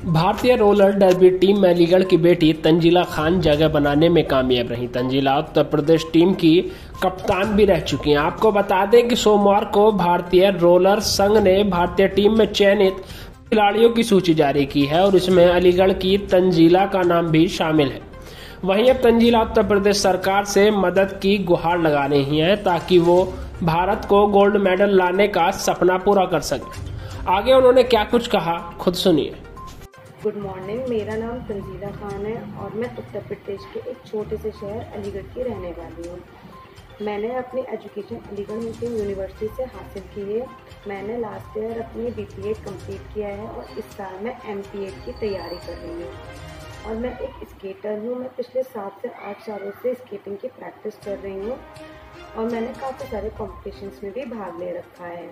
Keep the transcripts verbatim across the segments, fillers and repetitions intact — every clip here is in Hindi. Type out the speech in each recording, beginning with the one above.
भारतीय रोलर डर्बी टीम में अलीगढ़ की बेटी तंजीला खान जगह बनाने में कामयाब रही। तंजीला उत्तर प्रदेश टीम की कप्तान भी रह चुकी हैं। आपको बता दें कि सोमवार को भारतीय रोलर संघ ने भारतीय टीम में चयनित खिलाड़ियों की सूची जारी की है और इसमें अलीगढ़ की तंजीला का नाम भी शामिल है। वहीं अब तंजीला उत्तर प्रदेश सरकार से मदद की गुहार लगा रही हैं ताकि वो भारत को गोल्ड मेडल लाने का सपना पूरा कर सके। आगे उन्होंने क्या कुछ कहा, खुद सुनिए। गुड मॉर्निंग, मेरा नाम तंजीला खान है और मैं उत्तर प्रदेश के एक छोटे से शहर अलीगढ़ की रहने वाली हूँ। मैंने अपनी एजुकेशन अलीगढ़ मुस्लिम यूनिवर्सिटी से हासिल की है। मैंने लास्ट ईयर अपनी बी पी एड कम्प्लीट किया है और इस साल मैं एम पी एड की तैयारी कर रही हूँ। और मैं एक स्केटर हूँ। मैं पिछले सात से आठ सालों से स्केटिंग की प्रैक्टिस कर रही हूँ और मैंने काफ़ी सारे कॉम्पिटिशन्स में भी भाग ले रखा है।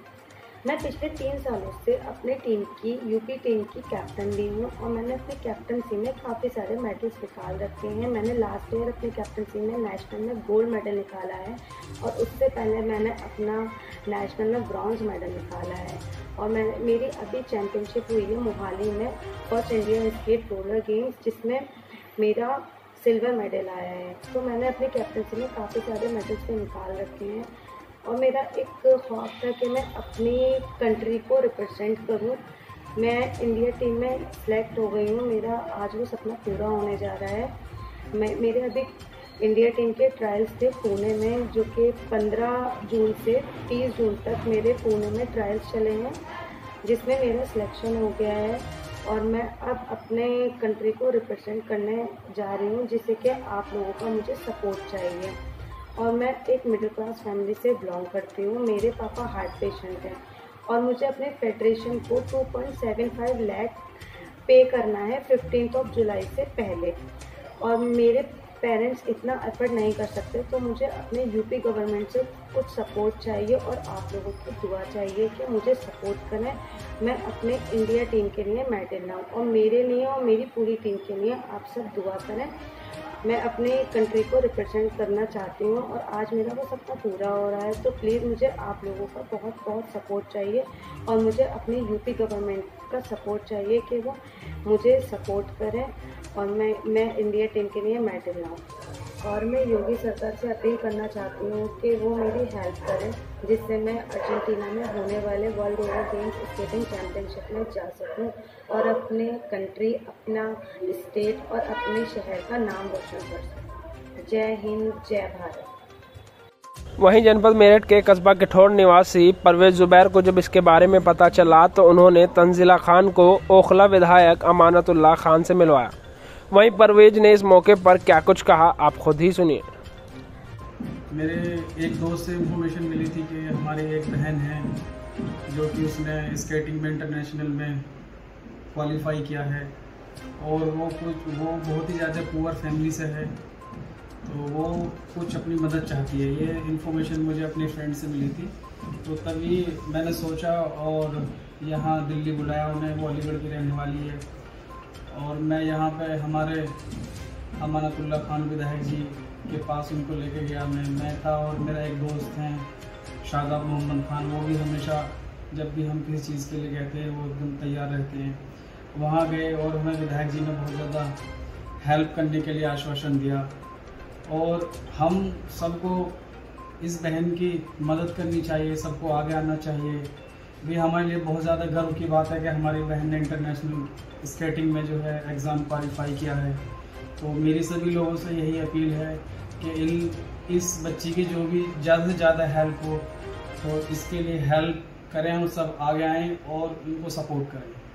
मैं पिछले तीन सालों से अपने टीम की यूपी टीम की कैप्टन भी हूँ और मैंने अपनी कैप्टनसी में काफ़ी सारे मेडल्स निकाल रखे हैं। मैंने लास्ट ईयर अपनी कैप्टनसी में नेशनल में गोल्ड मेडल निकाला है और उससे पहले मैंने अपना नेशनल में ब्रॉन्ज मेडल निकाला है। और मैं मेरी अभी चैम्पियनशिप हुई है मोहाली में first Indian skate roller games, जिसमें मेरा सिल्वर मेडल आया है। तो मैंने अपनी कैप्टनसी में काफ़ी सारे मेडल्स भी निकाल रखे हैं और मेरा एक ख्वाब था कि मैं अपनी कंट्री को रिप्रेजेंट करूं। मैं इंडिया टीम में सेलेक्ट हो गई हूं। मेरा आज वो सपना पूरा होने जा रहा है। मैं मेरे अभी इंडिया टीम के ट्रायल्स थे पुणे में, जो कि पंद्रह जून से तीस जून तक मेरे पुणे में ट्रायल्स चले हैं, जिसमें मेरा सिलेक्शन हो गया है और मैं अब अपने कंट्री को रिप्रेजेंट करने जा रही हूँ, जिससे कि आप लोगों का मुझे सपोर्ट चाहिए। और मैं एक मिडिल क्लास फैमिली से बिलोंग करती हूँ। मेरे पापा हार्ट पेशेंट हैं और मुझे अपने फेडरेशन को two point seven five lakh pay करना है फिफ्टीन ऑफ जुलाई से पहले। और मेरे पेरेंट्स इतना एफर्ट नहीं कर सकते, तो मुझे अपने यूपी गवर्नमेंट से कुछ सपोर्ट चाहिए और आप लोगों की दुआ चाहिए कि मुझे सपोर्ट करें। मैं अपने इंडिया टीम के लिए मेडल लाऊं और मेरे लिए और मेरी पूरी टीम के लिए आप सब दुआ करें। मैं अपने कंट्री को रिप्रेजेंट करना चाहती हूँ और आज मेरा वो सपना पूरा हो रहा है। तो प्लीज़ मुझे आप लोगों का बहुत बहुत सपोर्ट चाहिए और मुझे अपनी यूपी गवर्नमेंट का सपोर्ट चाहिए कि वो मुझे सपोर्ट करें और मैं मैं इंडिया टीम के लिए मेडल लाऊं। और मैं योगी सरकार से अपील करना चाहती हूँ कि वो मेरी हेल्प करें, जिससे मैं अर्जेंटीना में होने वाले world roller games skating championship में जा सकूँ और अपने कंट्री, अपना स्टेट और अपने शहर का नाम रोशन कर सकूँ। जय हिंद, जय भारत। वहीं जनपद मेरठ के कस्बा किठौर निवासी परवेज जुबैर को जब इसके बारे में पता चला तो उन्होंने तंजीला खान को ओखला विधायक अमानतुल्लाह खान से मिलवाया। वहीं परवेज ने इस मौके पर क्या कुछ कहा, आप खुद ही सुनिए। मेरे एक दोस्त से इन्फॉर्मेशन मिली थी कि हमारी एक बहन है जो कि उसने स्केटिंग में इंटरनेशनल में क्वालिफाई किया है और वो कुछ वो बहुत ही ज़्यादा पुअर फैमिली से है, तो वो कुछ अपनी मदद चाहती है। ये इन्फॉर्मेशन मुझे अपने फ्रेंड से मिली थी, तो तभी मैंने सोचा और यहाँ दिल्ली बुलाया उन्हें। वो अलीगढ़ की रहने वाली है और मैं यहाँ पे हमारे अमानतुल्लाह खान विधायक जी के पास उनको लेके गया। मैं मैं था और मेरा एक दोस्त हैं शादाब मोहम्मद खान, वो भी हमेशा जब भी हम किसी चीज़ के लिए कहते हैं वो एकदम तैयार रहते हैं। वहाँ गए और हमें विधायक जी ने बहुत ज़्यादा हेल्प करने के लिए आश्वासन दिया और हम सबको इस बहन की मदद करनी चाहिए, सबको आगे आना चाहिए। भी हमारे लिए बहुत ज़्यादा गर्व की बात है कि हमारी बहन ने इंटरनेशनल स्केटिंग में जो है एग्ज़ाम क्वालिफाई किया है। तो मेरी सभी लोगों से यही अपील है कि इन इस बच्ची की जो भी ज़्यादा से ज़्यादा हेल्प हो, तो इसके लिए हेल्प करें, हम सब आगे आएँ और इनको सपोर्ट करें।